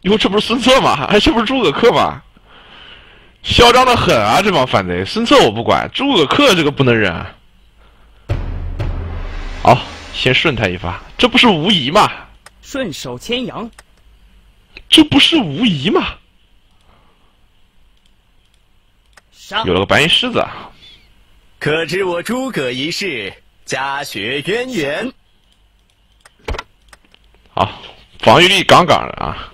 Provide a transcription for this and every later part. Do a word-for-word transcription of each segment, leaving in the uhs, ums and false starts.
哟，这不是孙策吗？哎，这不是诸葛恪吗？嚣张的很啊，这帮反贼！孙策我不管，诸葛恪这个不能忍啊。好，先顺他一发，这不是无疑吗？ 顺手牵羊， 这不是无疑吗？ 杀！ 有了个白银狮子啊！ 可知我诸葛一事家学渊源？ 好，防御力杠杠的啊！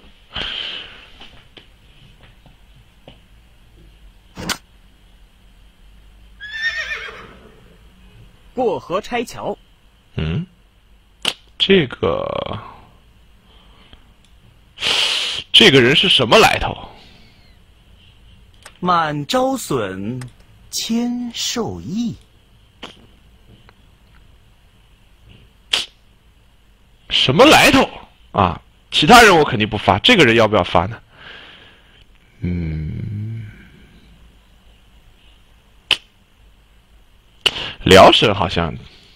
过河拆桥。 嗯，这个这个人是什么来头？ 满招损，谦受益。 什么来头啊？其他人我肯定不发，这个人要不要发呢？嗯，辽沈好像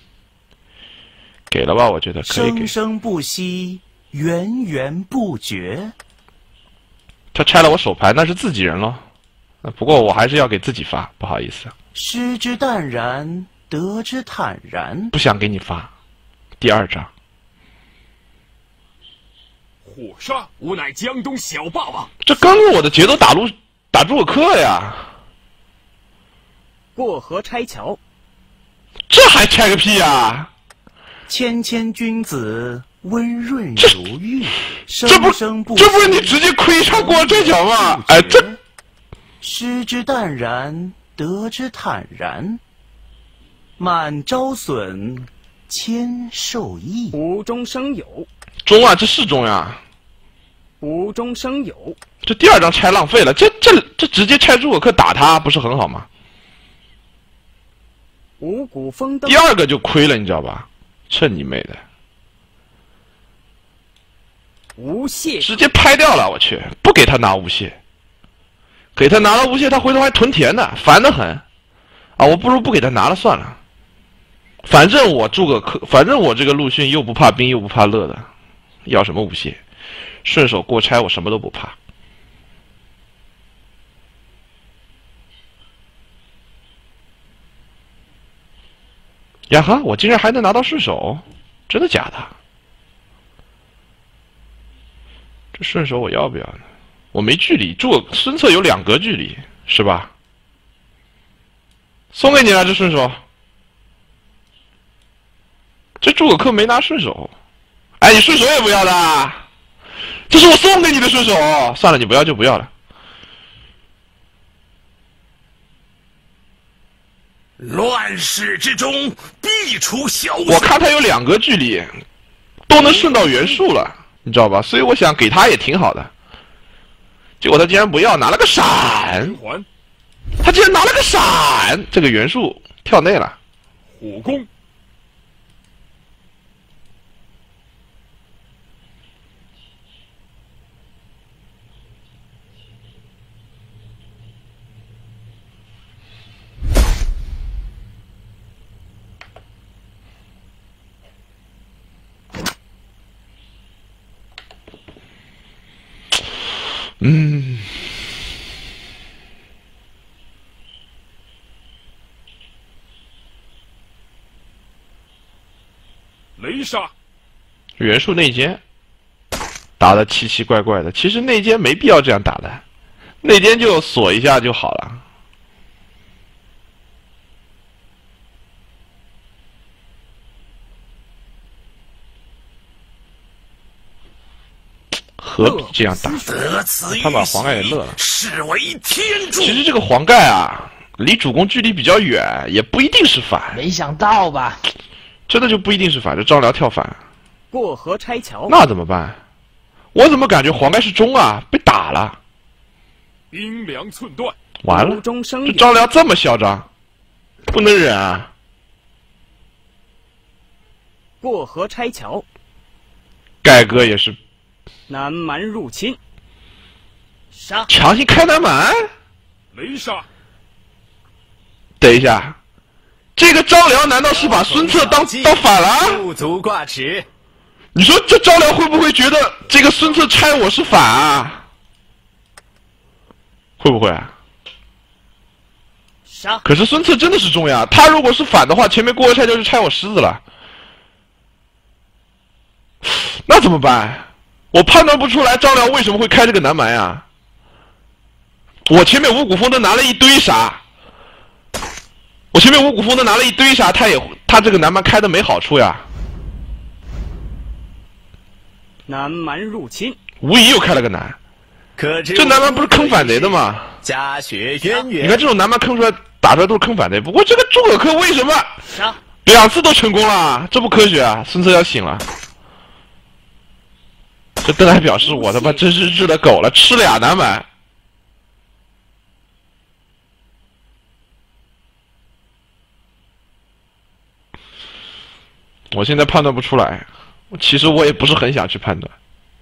给了吧？我觉得可以给。 生生不息，源源不绝。 他拆了我手牌，那是自己人咯。不过我还是要给自己发，不好意思。 失之淡然，得之坦然。 不想给你发。第二张。 火杀，吾乃江东小霸王。 这刚跟我的节奏打路打诸葛恪呀！ 过河拆桥。 这还拆个屁呀！ 谦谦君子，温润这如玉。 这不生不这不是你直接亏上过这脚吗？哎，这失之淡然，得之坦然。满招损，谦受益。 无中生有。 中啊，这是中呀！ 无中生有。 这第二张拆浪费了，这这这直接拆诸葛恪打他不是很好吗？ 五谷丰登。 第二个就亏了，你知道吧？趁你妹的！ 无懈。 直接拍掉了，我去！不给他拿无懈，给他拿了无懈，他回头还屯田呢，烦得很。啊，我不如不给他拿了算了。反正我诸葛恪，反正我这个陆逊又不怕兵又不怕乐的，要什么无懈？顺手过拆，我什么都不怕。呀哈！我竟然还能拿到顺手，真的假的？这顺手我要不要呢？我没距离，诸葛孙策有两格距离，是吧？送给你了，这顺手。这诸葛恪没拿顺手，哎，你顺手也不要的，这是我送给你的顺手。算了，你不要就不要了。 乱世之中必出小我看他有两格距离，都能顺到袁术了，你知道吧？所以我想给他也挺好的。结果他竟然不要，拿了个闪。他竟然拿了个闪，这个袁术跳内了。 火攻。 嗯， 雷杀， 袁术内奸打得奇奇怪怪的，其实内奸没必要这样打的，内奸就锁一下就好了。何必这样打？他把黄盖给乐了。 是为天助。 其实这个黄盖啊，离主公距离比较远，也不一定是反。 没想到吧？ 真的就不一定是反，这张辽跳反。 过河拆桥。 那怎么办？我怎么感觉黄盖是中啊？被打了。 兵粮寸断。 完了，这张辽这么嚣张，不能忍啊！ 过河拆桥。 盖哥也是。 南蛮入侵，杀！ 强行开南蛮， 雷杀！ 等一下，这个张辽难道是把孙策当当反了？ 不足挂齿。 你说这张辽会不会觉得这个孙策拆我是反啊？会不会啊？ 杀！ 可是孙策真的是中呀，他如果是反的话，前面过河拆桥就拆我狮子了，那怎么办？我判断不出来张辽为什么会开这个南蛮呀？我前面五谷丰都拿了一堆杀，我前面五谷丰都拿了一堆杀，他也他这个南蛮开的没好处呀。 南蛮入侵， 无疑又开了个南， 可知这南蛮不是坑反贼的吗？ 家学渊源。 你看这种南蛮坑出来打出来都是坑反贼，不过这个诸葛恪为什么杀！ 两次都成功了？这不科学啊！孙策要醒了。这邓艾表示我他妈真是日了狗了，吃俩南蛮。我现在判断不出来，其实我也不是很想去判断。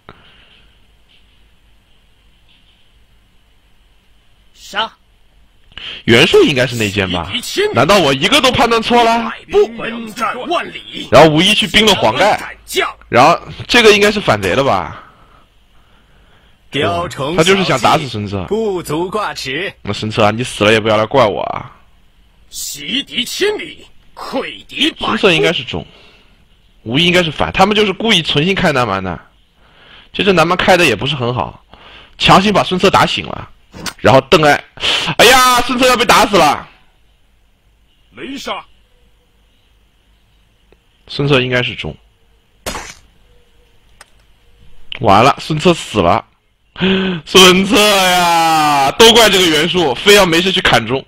杀！ 袁术应该是内奸吧？难道我一个都判断错了？ 不奔战万里， 然后无疑去兵了黄盖，然后这个应该是反贼了吧？ 雕虫他就是想打死孙策。 不足挂齿。 那孙策啊，你死了也不要来怪我啊！ 袭敌千里，溃敌百孙策应该是中，无疑应该是反，他们就是故意存心开南蛮的。其实南蛮开的也不是很好，强行把孙策打醒了，然后邓艾，哎呀，孙策要被打死了。 雷杀。 孙策应该是中，完了，孙策死了。孙策呀，都怪这个袁术，非要没事去砍中。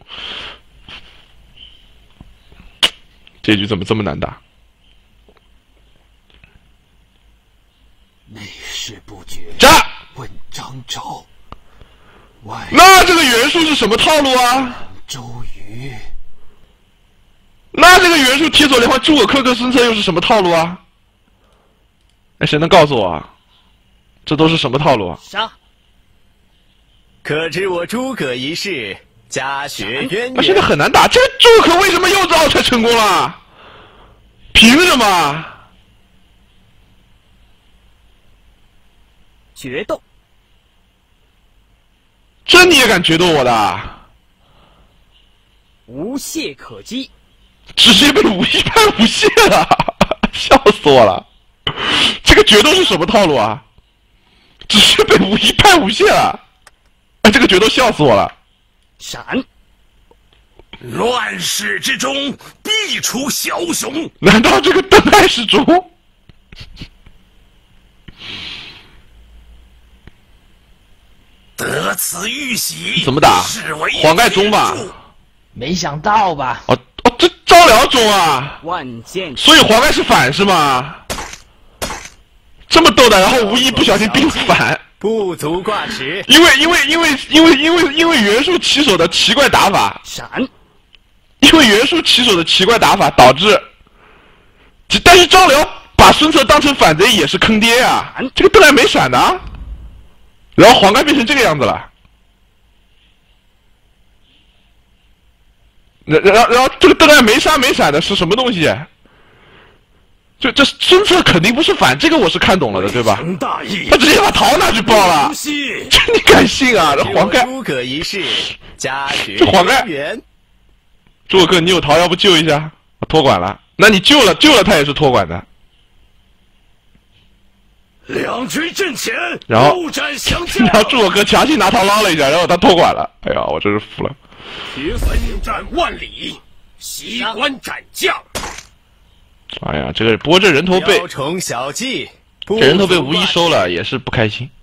这局怎么这么难打？ 内事不决， 炸！ 问张昭。外那这个袁术是什么套路啊？ 周瑜。 那这个袁术铁索连环诸葛恪跟孙策又是什么套路啊？哎，谁能告诉我啊？这都是什么套路啊？ 杀！ 可知我诸葛一事，家学渊那现在源。 很难打，这个诸葛恪为什么又造才成功了？凭什么？ 决斗！ 这你也敢决斗我的？ 无懈可击， 直接被武一派无懈了，笑死我了！这个决斗是什么套路啊？直接被武一派无懈了，哎，这个决斗笑死我了！ 闪！ 乱世之中必出枭雄。 难道这个邓艾是中？ 得此玉玺， 怎么打？黄盖中吧？ 没想到吧？ 哦哦，这张辽中啊！ 万箭， 所以黄盖是反是吗？这么逗的，然后无意不小心兵反， 不足挂齿。 因为因为因为因为因为因为袁术起手的奇怪打法， 闪！ 因为袁术起手的奇怪打法导致，但是张辽把孙策当成反贼也是坑爹啊！这个邓艾没闪的啊，然后黄盖变成这个样子了。然然后然后这个邓艾没杀没闪的是什么东西？就这孙策肯定不是反，这个我是看懂了的，对吧？ 大义， 他直接把桃拿去爆了，这你敢信啊？这黄盖， 诸葛一事，家学这黄盖渊源。 诸葛恪，你有桃要不救一下？我托管了，那你救了救了他也是托管的。 两军阵前， 然后不斩相将。 然后诸葛恪强行拿桃捞了一下，然后他托管了。哎呀，我真是服了。 奋战万里，袭关斩将。 哎呀，这个不过这人头被雕虫小技， 这人头被无一收了，也是不开心。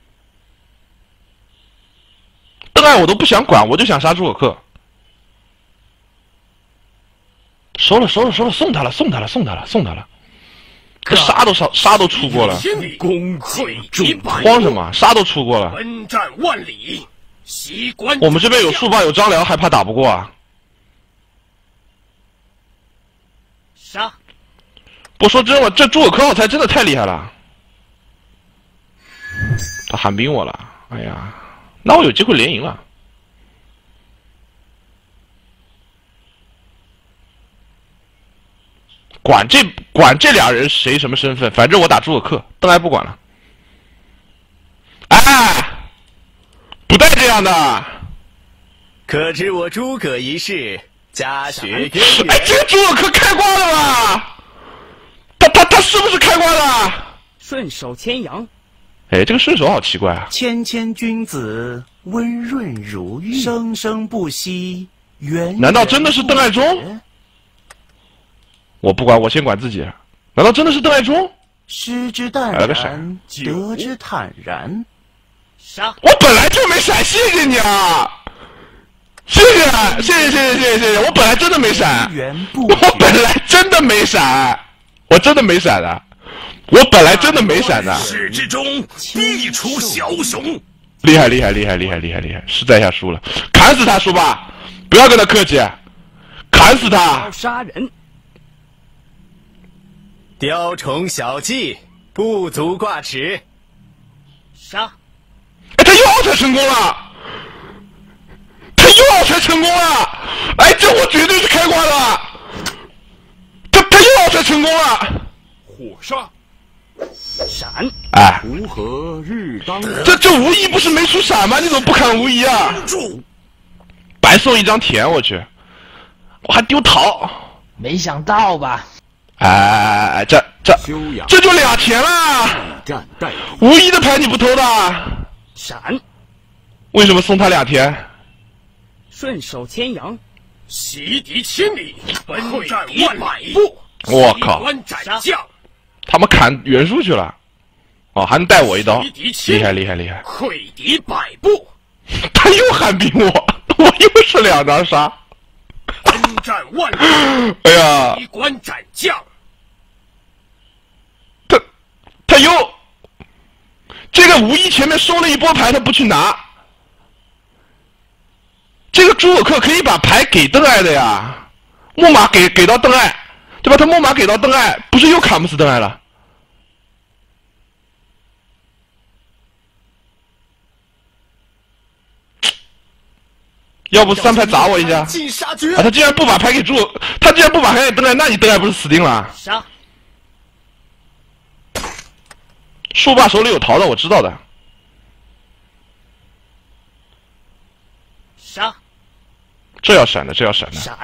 邓艾我都不想管，我就想杀诸葛恪。收了收了收了，送他了送他了送他了送他了。这杀都杀杀都出过了， 攻溃敌百慌什么？杀都出过了。 奔战万里，袭关。 我们这边有树霸有张辽，还怕打不过啊？ 杀！ 不说真话，这诸葛恪我才真的太厉害了。他喊兵我了，哎呀，那我有机会连赢了。 管这管这俩人谁什么身份，反正我打诸葛恪，邓艾不管了。哎，不带这样的。 可知我诸葛一事，家学渊源。 哎，这个诸葛恪开挂了吧？他他他是不是开挂的？ 顺手牵羊。 哎，这个顺手好奇怪啊！ 谦谦君子，温润如玉，生生不息，源源难道真的是邓艾忠？我不管，我先管自己。难道真的是邓艾忠？ 失之淡来了个闪然，得之坦然。 杀！ 我本来就没闪，谢谢你啊！谢谢，谢谢，谢谢，谢谢，谢谢！我本来真的没闪， 源不我本来真的没闪，我真的没闪的，我本来真的没闪的。 始之中必出枭雄。 厉害，厉害，厉害，厉害，厉害，厉害！实在一下输了，砍死他，叔爸，不要跟他客气，砍死他！ 杀人。 雕虫小技，不足挂齿。 杀！ 哎，他又奥才成功了，他又奥才成功了！哎，这我绝对是开挂的，他他又奥才成功了！ 火杀！ 闪！ 哎， 锄禾日当午， 这这无疑不是没出闪吗？你怎么不砍无疑啊？ 住！ 白送一张田，我去，我还丢桃！ 没想到吧？ 哎哎哎，这这修养这就俩田了！ 战待无疑的牌你不偷的， 闪！ 为什么送他俩田？ 顺手牵羊。 袭敌千里，奔战万里。步！ 我靠机关斩将， 他们砍袁术去了，哦，还能带我一刀， 袭敌千里厉害厉害厉害！ 溃敌百步。 他又喊兵我，我又是两张杀。 奔战万里， 哎呀， 机关斩将。 他他又这个无疑前面收了一波牌，他不去拿。这个诸葛恪可以把牌给邓艾的呀，木马给给到邓艾，对吧？他木马给到邓艾，不是又砍不死邓艾了？要不三牌砸我一下？ 进杀绝啊！他竟然不把牌给诸葛，他竟然不把牌给邓艾，那你邓艾不是死定了？ 杀！ 树霸手里有桃的，我知道的。 杀！ 这要闪的，这要闪的。 闪！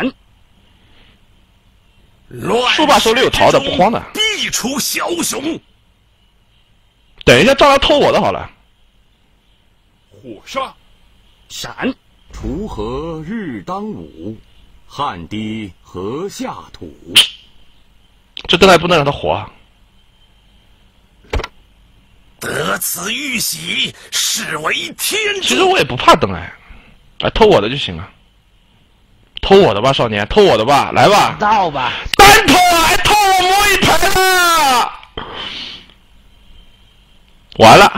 乱树霸手里有桃的，不慌的。 必出枭雄。 等一下，照样偷我的好了。 火杀！ 闪！ 锄禾日当午，汗滴禾下土。 这邓艾不能让他活啊！ 得此玉玺，是为天其实助。 我也不怕邓艾，哎，偷我的就行了。偷我的吧，少年，偷我的吧，来吧。 到吧？ 单偷啊，还偷我摸一牌呢！完了，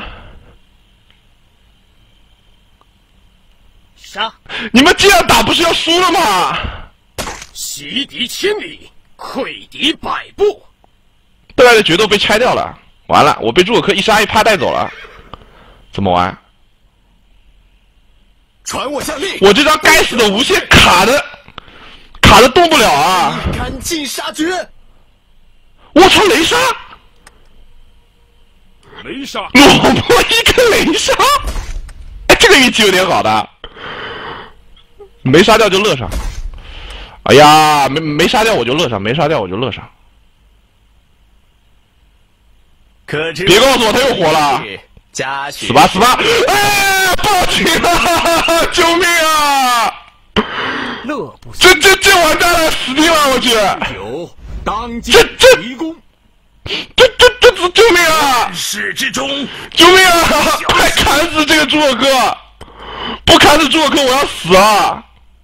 杀！ 你们这样打不是要输了吗？ 袭敌千里，溃敌百步。 邓艾的决斗被拆掉了，完了，我被诸葛恪一杀一趴带走了，怎么玩？ 传我下令， 我这张该死的无限卡的，卡的动不了啊！ 赶尽杀绝。 我操，雷杀！ 雷杀！ 我摸一个雷杀，哎，这个运气有点好的，没杀掉就乐上。哎呀，没没杀掉我就乐上，没杀掉我就乐上。 可知别告诉我他又活了， 家学死吧死吧！哎，报警啊！救命啊！ 乐不思这这这完蛋了，死定了！我去， 有当今这这提供， 这这这这救命啊！ 始之中， 救命啊！快砍死这个诸葛恪！不砍死诸葛恪，我要死啊！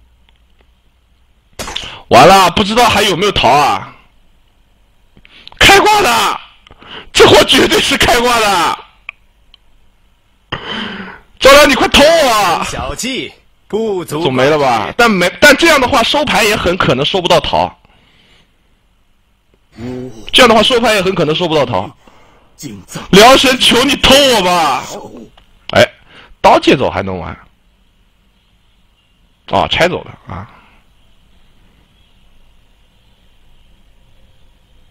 完了，不知道还有没有逃啊？开挂的，这货绝对是开挂的！赵良，你快偷我！ 小计不足， 总没了吧？但没，但这样的话收牌也很可能收不到桃。这样的话收牌也很可能收不到桃。 敬赠辽神，求你偷我吧！哎，刀借走还能玩？哦，拆走了啊！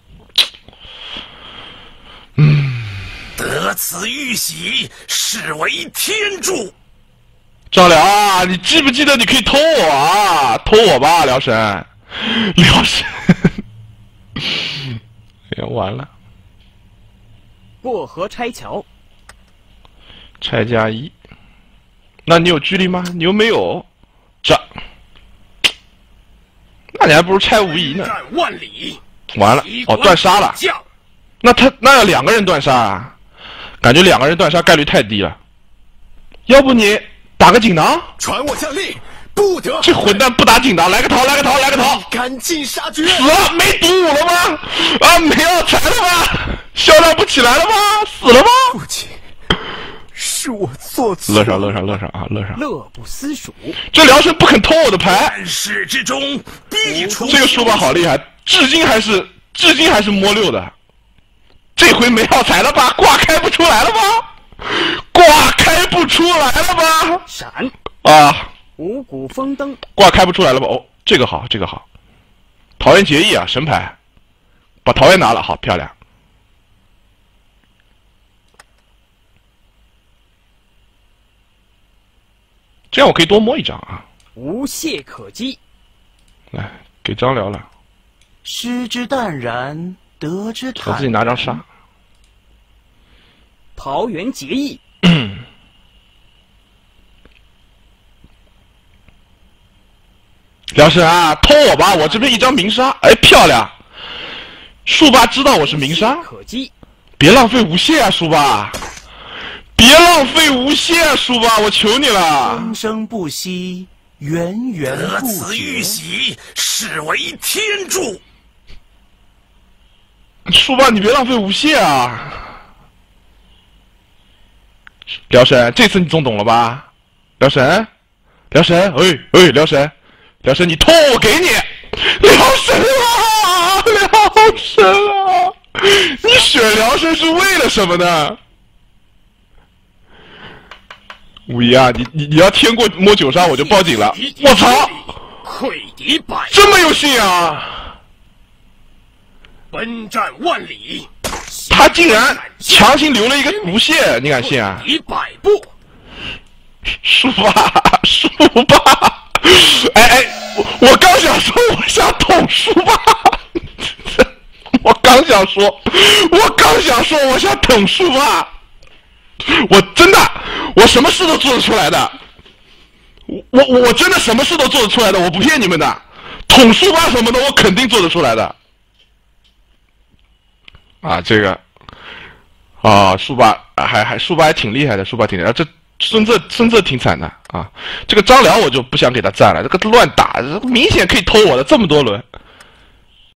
得此玉玺，是为天助。 张辽啊，你记不记得你可以偷我啊？偷我吧，辽神，辽神，哎呀，完了。 过河拆桥， 拆加一。那你有距离吗？你又没有，这，那你还不如拆无疑呢。 战万里， 完了，哦，断杀了。那他那要两个人断杀啊？感觉两个人断杀概率太低了。要不你打个锦囊？ 传我将令，不得！ 这混蛋不打锦囊，来个逃，来个逃，来个逃！ 赶尽杀绝！ 死了，没毒武了吗？啊，没药材了吗？销量不起来了吗？死了吗？ 父亲，是我做错。 乐上，乐上，乐上啊，乐上！ 乐不思蜀。 这辽神不肯偷我的牌， 万世之中必出。 这个书法好厉害，至今还是至今还是摸六的。这回没药材了吧？挂开不出来了吧？挂开不出来了吧？ 闪啊！ 五谷丰登， 挂开不出来了吧？哦，这个好，这个好。桃园结义啊，神牌，把桃园拿了，好漂亮。这样我可以多摸一张啊！ 无懈可击。 来，给张辽了。 失之淡然，得之坦然。 我自己拿张沙。 桃园结义。 辽神啊，偷我吧！我这边一张明沙，哎，漂亮。树爸知道我是明沙， 可击。 别浪费无懈啊，树爸！别浪费无懈啊，树爸！我求你了。 生生不息，源源得不此玉绝。 玺，是为天助。 树爸，你别浪费无懈啊！辽神，这次你总懂了吧？辽神，辽神，哎哎，辽神，辽神，你偷我给你，辽神啊，辽神啊！你选辽神是为了什么呢？五一啊，你你你要天过摸九杀，我就报警了！我操， 溃敌百， 这么有信啊！ 奔战万里， 他竟然强行留了一个无懈，你敢信啊？ 敌百步。 树爸，树爸，哎哎，我我刚想说我想捅树爸，我刚想说，我刚想说我想捅树爸，我真的，我什么事都做得出来的，我我我真的什么事都做得出来的，我不骗你们的，捅树爸什么的我肯定做得出来的。啊，这个，啊，树爸还还树爸还挺厉害的，树爸挺厉害，这孙策孙策挺惨的啊。这个张辽我就不想给他赞了，这个乱打，明显可以偷我的这么多轮。